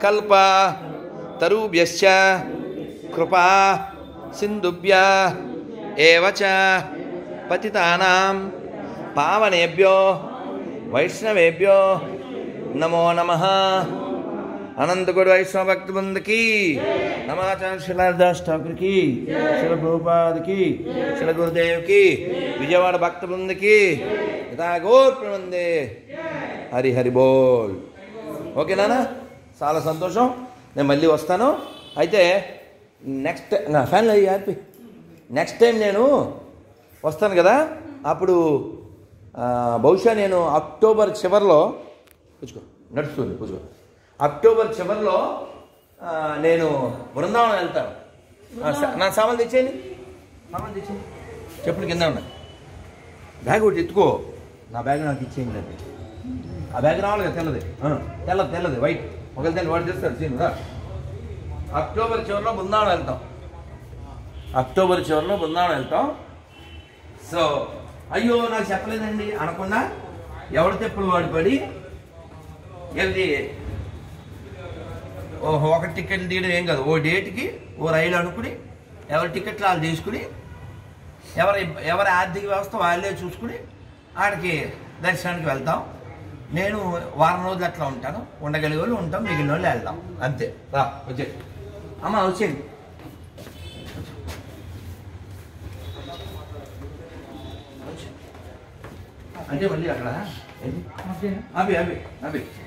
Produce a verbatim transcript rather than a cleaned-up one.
కల్ప తరుభ్యశ్చ కృపా సింధుభ్య ఏవ చ పతితానాం పావనేభ్యో వైష్ణవేభ్యో నమో నమః. అనంతగురు వైష్ణవ భక్తి బృందకి నమాచార్య శిలాదాస్ ఠాకూర్కి, శిల ప్రభుపాదకి, శిల గురుదేవ్కి, విజయవాడ భక్త బృందకి గోర్ ప్రబందే. హరి హరి బోల్. ఓకేనా? చాలా సంతోషం. నేను మళ్ళీ వస్తాను. అయితే నెక్స్ట్ నా ఫ్యాన్ హ్యాపీ నెక్స్ట్ టైం నేను వస్తాను కదా, అప్పుడు బహుశా నేను అక్టోబర్ చివరిలో పుచ్చుకో నడుస్తుంది పుచ్చుకో అక్టోబర్ చివరిలో నేను బృందావనం వెళ్తాను. నా సామాన్లు తెచ్చేయండి, సామాన్లు తెచ్చేయండి. చెప్పులు కింద ఉన్నాయి. బ్యాగ్ ఒకటి ఎత్తుకో. నా బ్యాగ్ నాకు ఇచ్చేయండి. అది ఆ బ్యాగ్ రావాలి కదా, తెల్లది తెల్లది తెల్లది వైట్. ఒకవేళ దాన్ని వాడు చేస్తాడు సీన్ రా. అక్టోబర్ చివరిలో బృందావనం వెళ్తాం. అక్టోబర్ చివరిలో బృందావనం వెళ్తాం. సో అయ్యో నాకు చెప్పలేదండి అనకుండా ఎవరి తెప్పులు వాడి పడి వెళ్తే ఓహో ఒక టికెట్ తీయడం ఏం కాదు. ఓ డేట్కి ఓ రైలు అనుకుని ఎవరి టికెట్లు వాళ్ళు తీసుకుని ఎవరి ఎవరి ఆర్థిక వ్యవస్థ వాళ్ళే చూసుకుని ఆడికి దర్శనానికి వెళ్తాం. నేను వారం రోజులు అట్లా ఉంటాను. ఉండగలిగే వాళ్ళు ఉంటాం, మిగిలిన వాళ్ళు వెళ్దాం. అంతే. రా వచ్చే అమ్మ వచ్చేయండి. అంటే మళ్ళీ అక్కడ అవి అవి అవి